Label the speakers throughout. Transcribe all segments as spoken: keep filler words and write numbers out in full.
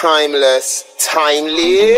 Speaker 1: timeless, timely.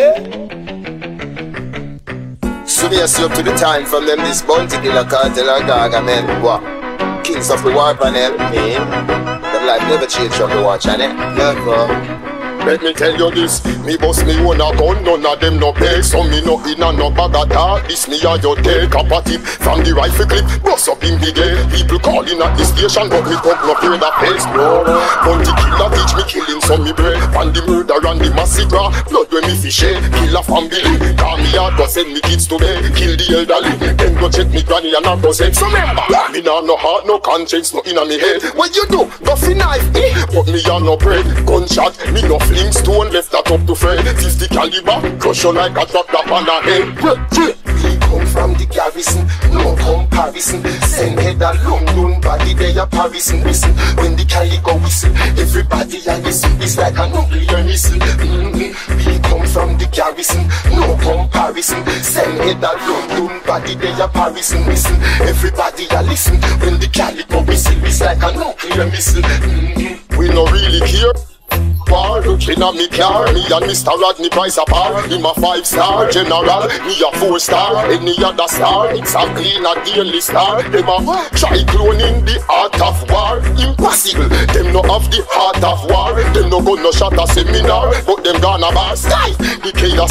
Speaker 1: So me see up to the time from them this bounty killer Kartel-Garrison, what? Kings of the war panel, me. Them life never change from the war channel, never. Let me tell you this, me boss me own a gun, none of them no pay. So me no in a no bag at all. This me a your take up a tip from the rifle clip, bust up in the gate. People calling at the station, but me come no pay that face, no. Bounty killer teach me killing, so me break. And the murder and the massacre, blood when me fish it. Kill a family, call me out, go send me kids to bed. Kill the elderly, then go check me granny and a go say. So remember, me nah no heart, no conscience, no inna me head. What you do? Go fi knife, eh? But me a no bread, gunshot, me no fling stone left that up to Fred. Fifty caliber, crush you like a drop that on a head. We come from the garrison, no comparison. Send head a London body, they a Parison. Listen, when the calico whistle, everybody a listen. It's like a nuclear missile. Mm-hmm. We come from the garrison, no comparison. Send head a London body, they a Parison. Listen, everybody a listen. When the calico whistle, it's like a nuclear missile. Mm-hmm. We no really care. Looking at me car, me and Mister Rodney Price apart. Him a five star general, me a four star. Any other star, it's a clean a daily star. Them a try cloning the art of war. Impossible, them no have the heart of war. Them no go no shot a seminar, but them gonna bar sky. The chaos.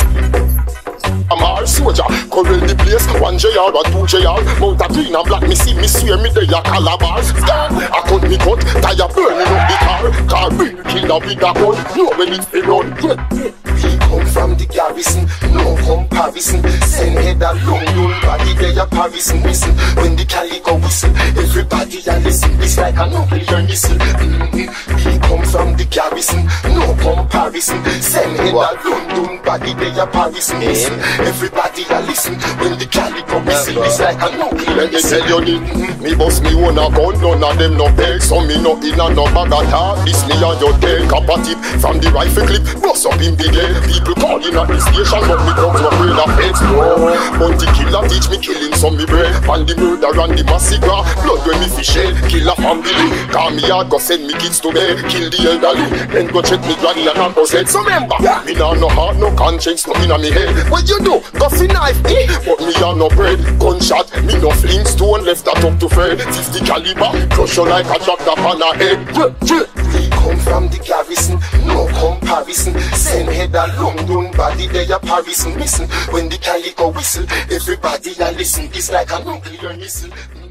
Speaker 1: I'm our soldier, corral the place, one J R or two J R. Mount a green and black, me see, me swear me they a calabars. I cut me cut, tire burning up the car. Car bring killer with a gun, know when it's been run. We come from the garrison, no comparison. Send head a London body, they a Parison. Listen, when the calico whistle, everybody a listen. It's like a nuclear missile. Mm-hmm. We come from the garrison, no comparison. Send head a London body, they a Parison. Listen, everybody a listen. When the calico whistle, it's like a nuclear missile. Let me tell you this, me boss me own a gun, none of them no pay. So me no in a no bag at all. This me a your take up a tip from the rifle clip, bust up in the gate. People calling at the station, but me come to a brain of heads, no. Bounty killer teach me killing, so me break. And the murder and the massacre, blood when me fish it. Kill a family, call me out, go send me kids to bed. Kill the elderly, then go check me granny and uncle said. So remember, me nah no heart, no conscience, no inna me head. What you do? Go fi knife, eh? But me a no bread, gunshot, me no fling stone left that up to Fred. Fifty caliber, crush you like a drop that on a head. We come from the garrison, no comparison. Send head a London body, they a Parison. Listen, when the calico whistle, everybody a listen. It's like a nuclear missile.